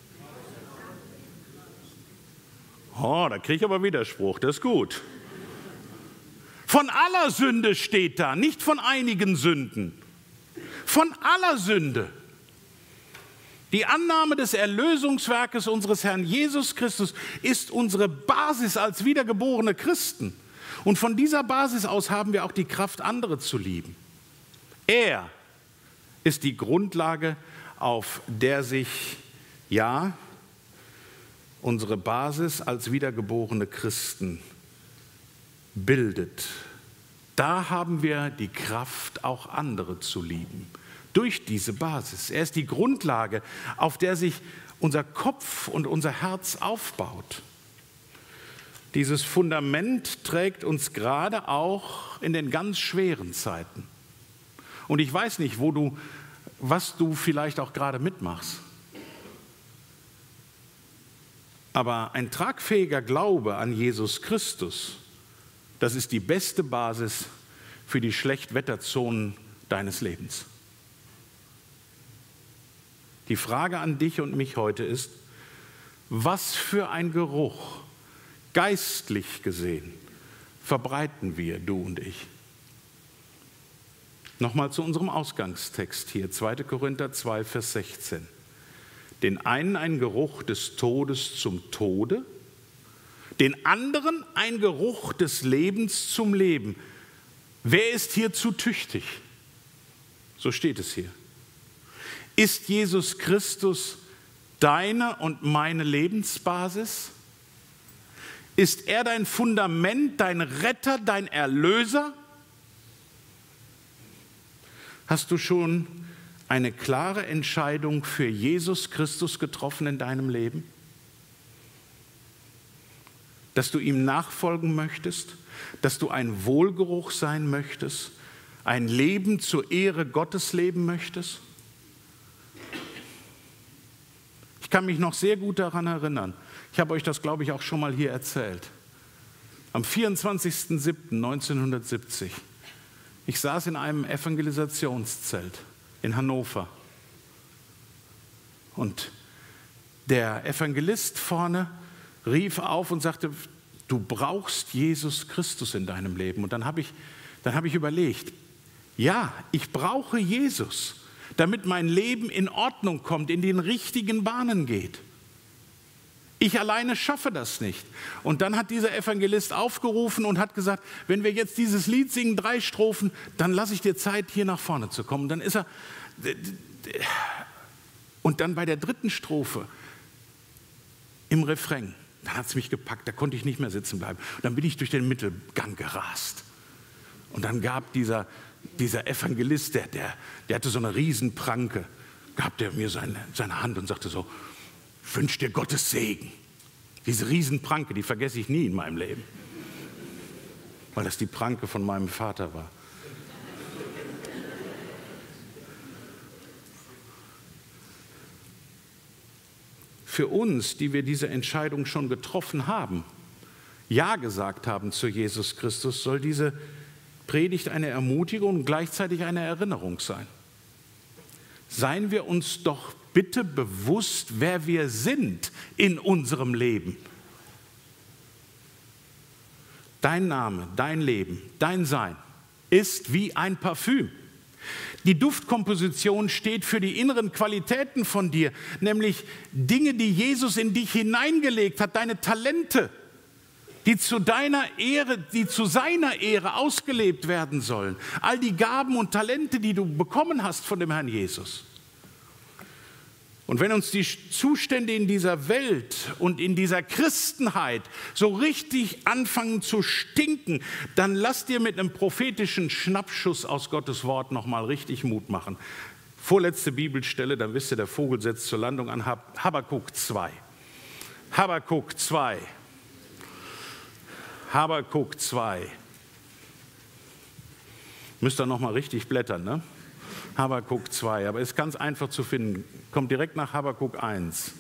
Oh, da kriege ich aber Widerspruch, das ist gut. Von aller Sünde steht da, nicht von einigen Sünden. Von aller Sünde. Die Annahme des Erlösungswerkes unseres Herrn Jesus Christus ist unsere Basis als wiedergeborene Christen. Und von dieser Basis aus haben wir auch die Kraft, andere zu lieben. Er ist die Grundlage, auf der sich, ja, unsere Basis als wiedergeborene Christen bildet. Da haben wir die Kraft, auch andere zu lieben. Durch diese Basis. Er ist die Grundlage, auf der sich unser Kopf und unser Herz aufbaut. Dieses Fundament trägt uns gerade auch in den ganz schweren Zeiten. Und ich weiß nicht, was du vielleicht auch gerade mitmachst. Aber ein tragfähiger Glaube an Jesus Christus, das ist die beste Basis für die Schlechtwetterzonen deines Lebens. Die Frage an dich und mich heute ist, was für ein Geruch, geistlich gesehen, verbreiten wir, du und ich? Nochmal zu unserem Ausgangstext hier, 2. Korinther 2, Vers 16. Den einen ein Geruch des Todes zum Tode, den anderen ein Geruch des Lebens zum Leben. Wer ist hierzu tüchtig? So steht es hier. Ist Jesus Christus deine und meine Lebensbasis? Ist er dein Fundament, dein Retter, dein Erlöser? Hast du schon eine klare Entscheidung für Jesus Christus getroffen in deinem Leben? Dass du ihm nachfolgen möchtest, dass du ein Wohlgeruch sein möchtest, ein Leben zur Ehre Gottes leben möchtest? Ich kann mich noch sehr gut daran erinnern. Ich habe euch das, glaube ich, auch schon mal hier erzählt. Am 24.07.1970. Ich saß in einem Evangelisationszelt in Hannover. Und der Evangelist vorne rief auf und sagte, du brauchst Jesus Christus in deinem Leben. Und dann habe ich überlegt, ja, ich brauche Jesus, damit mein Leben in Ordnung kommt, in den richtigen Bahnen geht. Ich alleine schaffe das nicht. Und dann hat dieser Evangelist aufgerufen und hat gesagt, wenn wir jetzt dieses Lied singen, 3 Strophen, dann lasse ich dir Zeit, hier nach vorne zu kommen. Dann ist er, und dann bei der 3. Strophe im Refrain, dann hat es mich gepackt, da konnte ich nicht mehr sitzen bleiben. Und dann bin ich durch den Mittelgang gerast. Und dann gab dieser Evangelist, der hatte so eine Riesenpranke, gab der mir seine Hand und sagte so, wünsch dir Gottes Segen. Diese Riesenpranke, die vergesse ich nie in meinem Leben, weil das die Pranke von meinem Vater war. Für uns, die wir diese Entscheidung schon getroffen haben, Ja gesagt haben zu Jesus Christus, soll diese Predigt eine Ermutigung und gleichzeitig eine Erinnerung sein. Seien wir uns doch bitte bewusst, wer wir sind in unserem Leben. Dein Name, dein Leben, dein Sein ist wie ein Parfüm. Die Duftkomposition steht für die inneren Qualitäten von dir, nämlich Dinge, die Jesus in dich hineingelegt hat, deine Talente, die zu deiner Ehre, die zu seiner Ehre ausgelebt werden sollen. All die Gaben und Talente, die du bekommen hast von dem Herrn Jesus. Und wenn uns die Zustände in dieser Welt und in dieser Christenheit so richtig anfangen zu stinken, dann lass dir mit einem prophetischen Schnappschuss aus Gottes Wort nochmal richtig Mut machen. Vorletzte Bibelstelle, dann wisst ihr, der Vogel setzt zur Landung an, Habakuk 2. Habakuk 2. Habakuk 2. Müsst ihr nochmal richtig blättern, ne? Habakuk 2, aber ist ganz einfach zu finden. Kommt direkt nach Habakuk 1.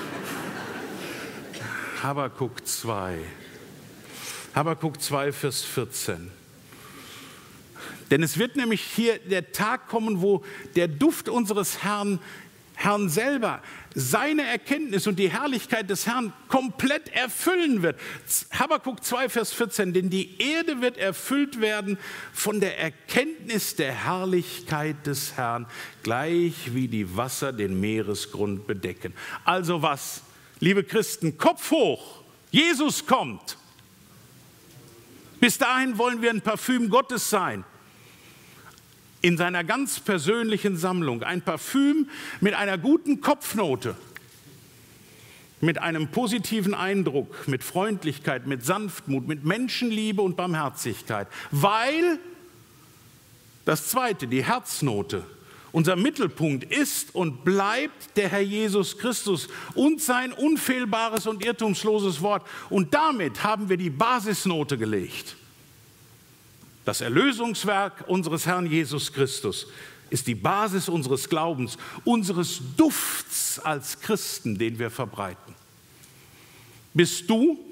Habakuk 2. Habakuk 2, Vers 14. Denn es wird nämlich hier der Tag kommen, wo der Duft unseres Herrn selber seine Erkenntnis und die Herrlichkeit des Herrn komplett erfüllen wird. Habakuk 2, Vers 14, denn die Erde wird erfüllt werden von der Erkenntnis der Herrlichkeit des Herrn, gleich wie die Wasser den Meeresgrund bedecken. Also was, liebe Christen, Kopf hoch, Jesus kommt. Bis dahin wollen wir ein Parfüm Gottes sein. In seiner ganz persönlichen Sammlung. Ein Parfüm mit einer guten Kopfnote, mit einem positiven Eindruck, mit Freundlichkeit, mit Sanftmut, mit Menschenliebe und Barmherzigkeit. Weil das Zweite, die Herznote, unser Mittelpunkt ist und bleibt der Herr Jesus Christus und sein unfehlbares und irrtumsloses Wort. Und damit haben wir die Basisnote gelegt. Das Erlösungswerk unseres Herrn Jesus Christus ist die Basis unseres Glaubens, unseres Dufts als Christen, den wir verbreiten. Bist du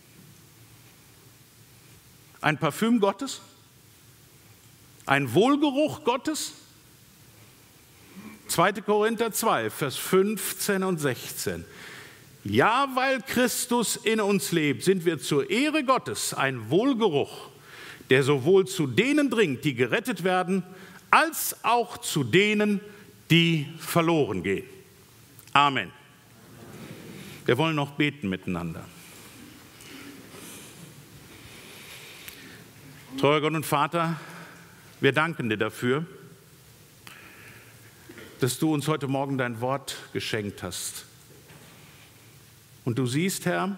ein Parfüm Gottes? Ein Wohlgeruch Gottes? 2. Korinther 2, Vers 15 und 16. Ja, weil Christus in uns lebt, sind wir zur Ehre Gottes ein Wohlgeruch, der sowohl zu denen dringt, die gerettet werden, als auch zu denen, die verloren gehen. Amen. Wir wollen noch beten miteinander. Treuer Gott und Vater, wir danken dir dafür, dass du uns heute Morgen dein Wort geschenkt hast. Und du siehst, Herr,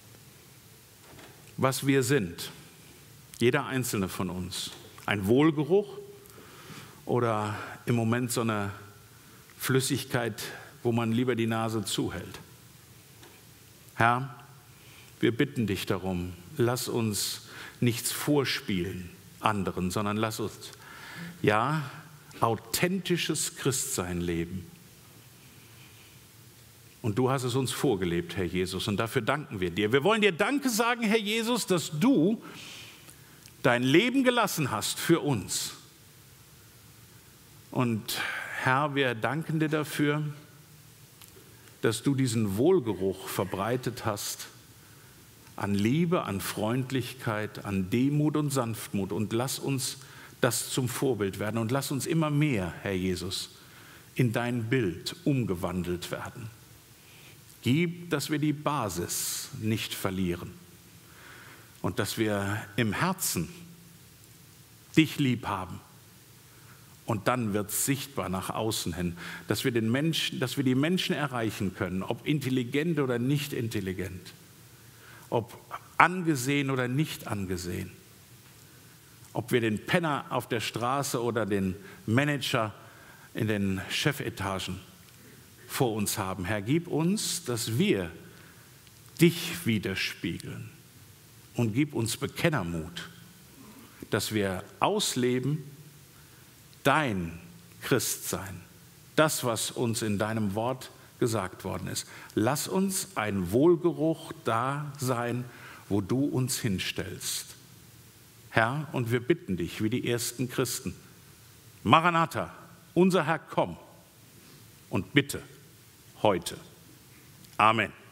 was wir sind. Jeder einzelne von uns. Ein Wohlgeruch oder im Moment so eine Flüssigkeit, wo man lieber die Nase zuhält. Herr, wir bitten dich darum, lass uns nichts vorspielen anderen, sondern lass uns, ja, authentisches Christsein leben. Und du hast es uns vorgelebt, Herr Jesus, und dafür danken wir dir. Wir wollen dir Danke sagen, Herr Jesus, dass du dein Leben gelassen hast für uns. Und Herr, wir danken dir dafür, dass du diesen Wohlgeruch verbreitet hast an Liebe, an Freundlichkeit, an Demut und Sanftmut. Und lass uns das zum Vorbild werden und lass uns immer mehr, Herr Jesus, in dein Bild umgewandelt werden. Gib, dass wir die Basis nicht verlieren. Und dass wir im Herzen dich lieb haben. Und dann wird es sichtbar nach außen hin, dass wir die Menschen erreichen können, ob intelligent oder nicht intelligent, ob angesehen oder nicht angesehen, ob wir den Penner auf der Straße oder den Manager in den Chefetagen vor uns haben. Herr, gib uns, dass wir dich widerspiegeln. Und gib uns Bekennermut, dass wir ausleben dein Christsein, das, was uns in deinem Wort gesagt worden ist. Lass uns ein Wohlgeruch da sein, wo du uns hinstellst. Herr, und wir bitten dich, wie die ersten Christen, Maranatha, unser Herr, komm und bitte heute. Amen.